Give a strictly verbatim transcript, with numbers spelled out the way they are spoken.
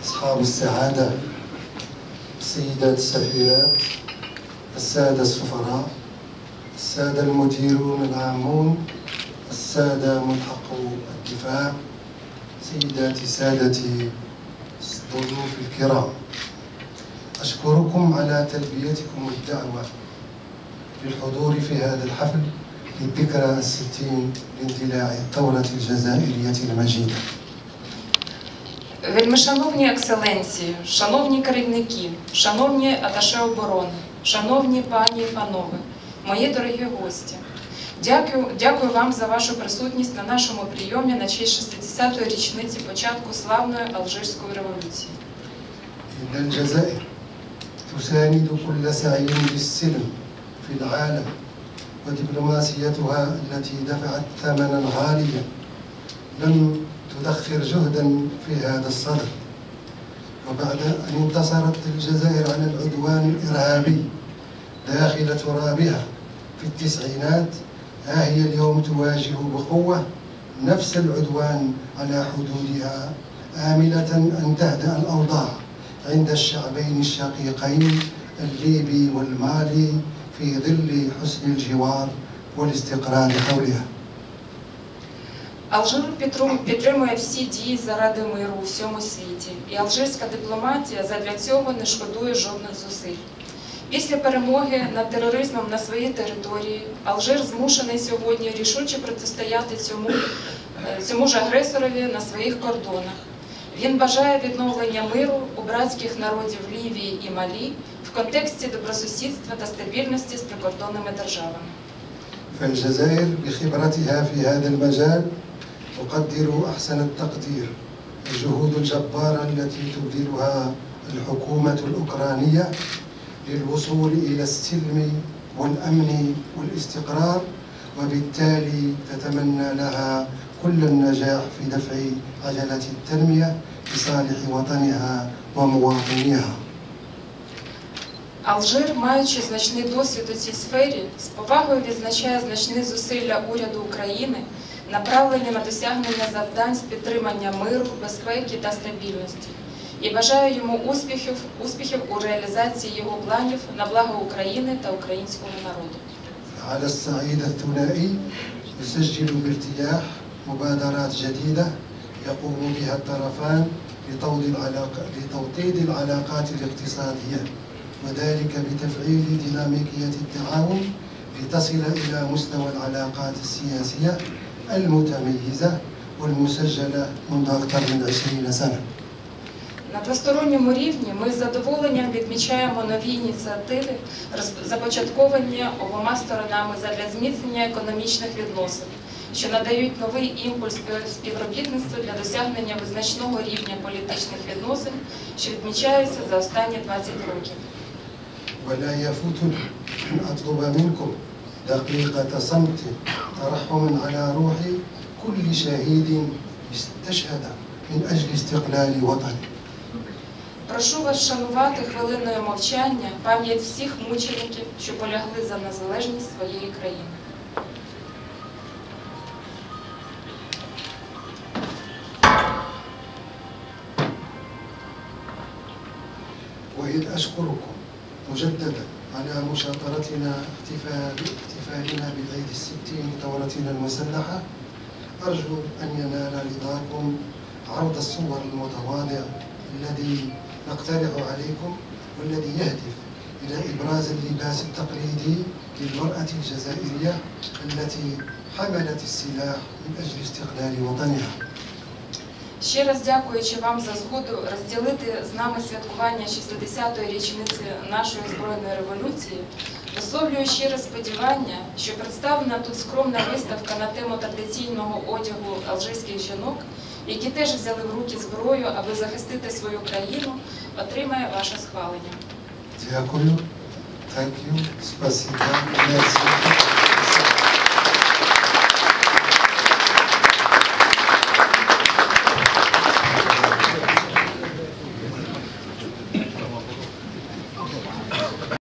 أصحاب السعادة، السيدات السفيرات، السادة السفراء، السادة المديرون العامون، السادة ملحقو الدفاع، سيداتي سادتي الضيوف الكرام، أشكركم على تلبيتكم الدعوة للحضور في هذا الحفل للذكرى الستين لاندلاع الثورة الجزائرية المجيدة. Вельмишановні екселенції, шановні керівники, шановні аташе оборони, шановні пані і панове, мої дорогі гості, дякую, дякую вам за вашу присутність на нашому прийомі на честь шістдесятої річниці початку славної Алжирської революції. إن الجزائر تساند كل سعي للسلم في العالم ودبلوماسيتها التي دفعت ثمنا غاليا لم تدخر جهدا في هذا الصدد. وبعد أن انتصرت الجزائر على العدوان الإرهابي داخل ترابها في التسعينات، ها هي اليوم تواجه بقوة نفس العدوان على حدودها، آملة أن تهدأ الأوضاع عند الشعبين الشقيقين الليبي والمالي في ظل حسن الجوار والاستقرار حولها. Алжир підтримує всі дії заради миру у всьому світі, і алжирська дипломатія задля цього не шкодує жодних зусиль. Після перемоги над тероризмом на своїй території Алжир змушений сьогодні рішуче протистояти цьому, цьому ж агресорові на своїх кордонах. Він бажає відновлення миру у братських народів Лівії і Малі в контексті добросусідства та стабільності з прикордонними державами. فالجزائر بخبرتها في هذا المجال تقدر أحسن التقدير الجهود الجبارة التي تبذلها الحكومة الأوكرانية للوصول إلى السلم والأمن والاستقرار، وبالتالي تتمنى لها كل النجاح في دفع عجلة التنمية لصالح وطنها ومواطنيها. Алжир, маючи значний досвід у цій сфері, з повагою відзначає значні зусилля уряду України, направлені на досягнення завдань з підтримання миру, безпеки та стабільності, і бажає йому успіхів, успіхів у реалізації його планів на благо України та українського народу. على الصعيد الثنائي يسجل بارتياح مبادرات جديدة يقوم بها الطرفان لتوطيد العلاقات الاقتصادية، وذلك بتفعيل ديناميكية التعاون لتصل إلى مستوى العلاقات السياسية المتميزة والمسجلة منذ أكثر من عشرين سنة. На двосторонньому рівні ми з задоволенням відмічаємо нові ініціативи, започатковані обома сторонами задля зміцнення економічних відносин, що надають новий імпульс співробітництву для досягнення визначного рівня політичних відносин, що відмічаються за останні двадцять років. ولا يفوتني أن أطلب منكم دقيقة صمت ترحم على روح كل شهيد استشهد من أجل استقلال وطنه. Прошу вас вшанувати хвилиною мовчання пам'ять всіх мучеників, що полягли за незалежність своєї країни. وإذ أشكركم مجددا على مشاطرتنا احتفالنا بالعيد الستين لثورتنا المسلحة، أرجو أن ينال رضاكم عرض الصور المتواضع الذي نقترح عليكم، والذي يهدف إلى إبراز اللباس التقليدي للمرأة الجزائرية التي حملت السلاح من أجل استقلال وطنها. Ще раз дякуючи вам за згоду розділити з нами святкування шістдесятої річниці нашої збройної революції, висловлюю щире сподівання, що представлена тут скромна виставка на тему традиційного одягу алжирських жінок, які теж взяли в руки зброю, аби захистити свою країну, отримає ваше схвалення. Дякую. Thank you. Спасибо.